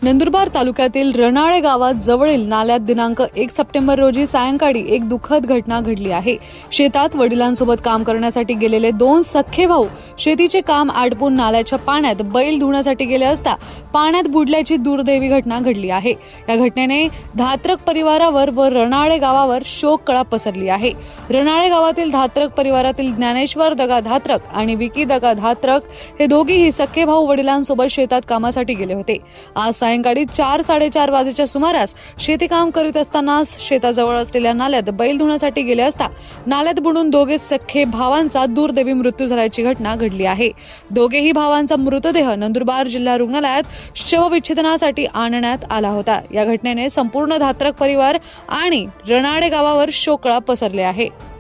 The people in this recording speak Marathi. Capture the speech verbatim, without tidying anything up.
नंदुरबार तालुक्यातील रनाळे गावात जवळील नाल्यात दिनांक एक सप्टेंबर रोजी सायंकाळी एक दुःखद घटना घडली आहे। शेतात वडिलांसोबत काम करण्यासाठी गेलेले दोन सख्खे भाऊ शेतीचे काम आटपून नाल्याच्या पाण्यात बैल धुण्यासाठी गेले असता पाण्यात बुडल्याची दुर्दैवी घटना घडली आहे। या घटनेने धात्रक परिवारावर व रनाळे गावावर शोककळा पसरली आहे। रनाळे गावातील धात्रक परिवारातील ज्ञानेश्वर दगा धात्रक आणि विकी दगा धात्रक हे दोघेही सख्खे भाऊ वडिलांसोबत शेतात कामासाठी गेले होते। आज सायंकाळी चार साडेचार वाजेच्या सुमारास शेती काम करीत असताना शेताजवळ असलेल्या नाल्यात बैल धुण्यासाठी गेले असता नाल्यात बुडून दोघे सख्खे भावांचा दुर्दैवी मृत्यू झाल्याची घटना घडली आहे। दोघेही भावांचा मृतदेह नंदुरबार जिल्हा रुग्णालयात शवविच्छेदनासाठी आणण्यात आला होता। या घटनेने संपूर्ण धात्रक परिवार आणि रनाळे गावावर शोककळा पसरले आहे।